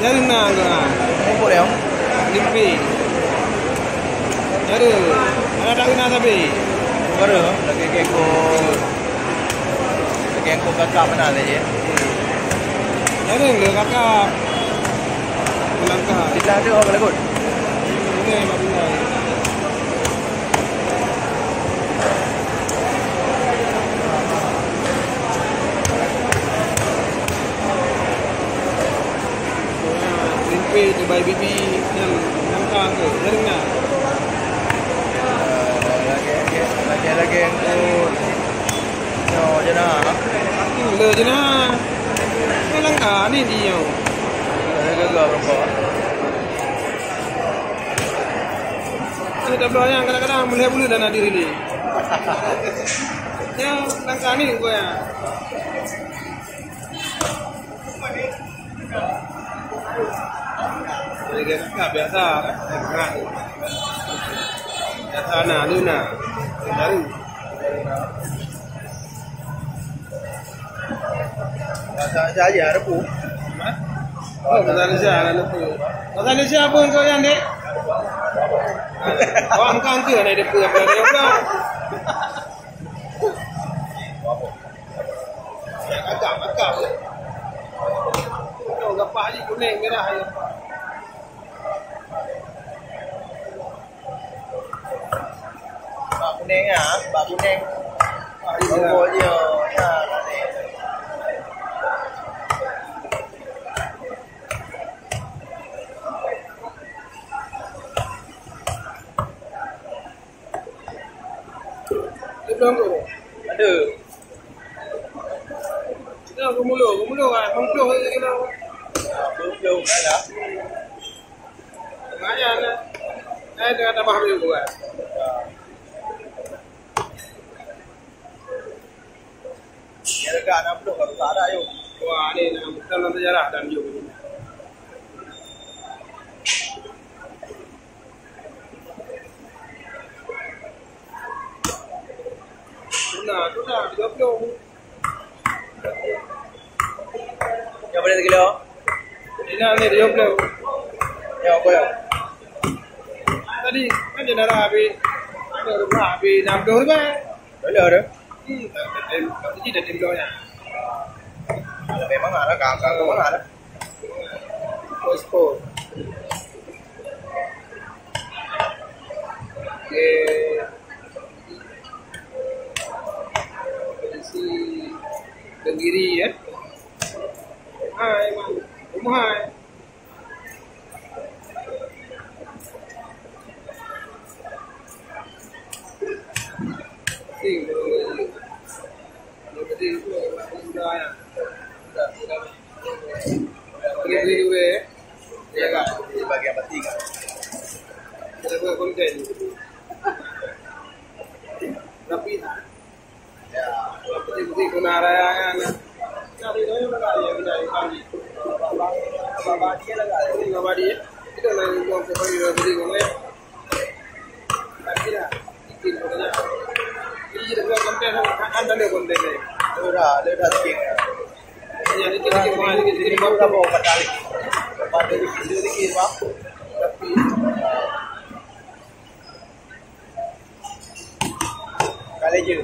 Dari mana enggak? Kumpul ya? Limpi. Dari ada tak kena tapi. Baru lagi keko kakak mana aja. Dari le kakak. Melangkah. Kita ada orang lagut. Ini baru. Limpi tu bayi bibi yang langkah tu. Dari mana? Lagi yang tu je nak. Le je nah. Ni langkah ni dia. Ada berapa? Ini tak boleh yang kadang-kadang melihat bulu dan diri ni. Ya, langkah ni gue ya. Jadi dia tak biasa, biasa nah, lu nah, dari. Bahasa saja ada pun. Oh, bahasa Indonesia kan tu. Bahasa Indonesia pun kau yang dek. Oh, angka ni dia pun apa dia pun. Agak. Kau gapak je kuning merah je. Bak kuning ah, bak kuning. Oh je. Ya, ni. Dia belum tu. Ada. Kita gumulu kan. Mengkuh kita. Belum ada. Ngayan lah. Ada tambah dulu kan. Ya dekat nak belum kalau tak ada yuk. Wah, ni dalam sejarah dan yuk. Nah, tu dah 30. Yang berapa kilo? Ini ni 30. Ya, apa ya? Tadi kan dia dah habis. Ada rumah habis 60 ribu. Boleh ada. Jadi dah timlonya. Memang ada kakak memang ada. Posko. Si Tenggiri ya. Hai, Mang. Rumah. Sing. Jadi itu sudah ya. Sudah. Beli dulu ya kan? Di bagian peti kan. Kita buat konten. Tapi Ya. peti guna raya kan. Tapi itu enggak ya kita pagi. Bapak dia lah kan. Ini enggak badi. Kita lagi mau ke pagi beli guna ya. Tapi ya, bikin punya. Ini jadi buat konten anda le konten ni. Dah sikit. Ya, ini kita mau ini Baru dah bawa 4 kali. Lepas tu sedikit bang. tapi Kali je.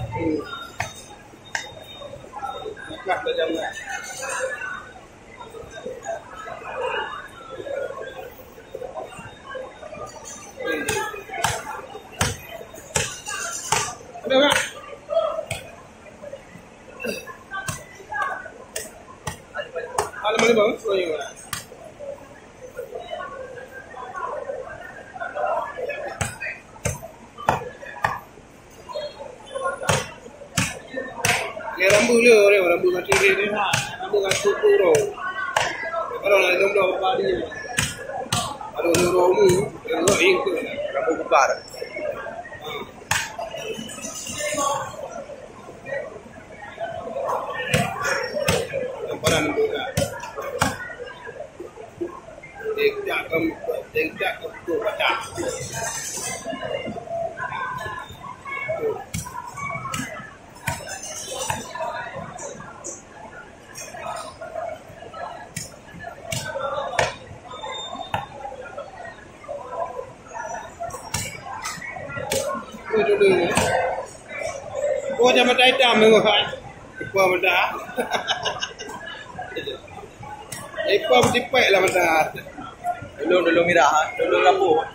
nak dah lah. Ada tak? Ada mana bang? Oh iya. Dia rambu dia orang rambu kat sini ni. Rambu kat suku ro. Kalau nak dom apa dia. Aduh romu, yang lain tu. Rambu kekar. Nampak nampak. Tidak tu baca. dulu. Oh, macam hitam tu kan. Ipa benda. Ipa bertipai lah benda. Dulu merah, dulu lampu.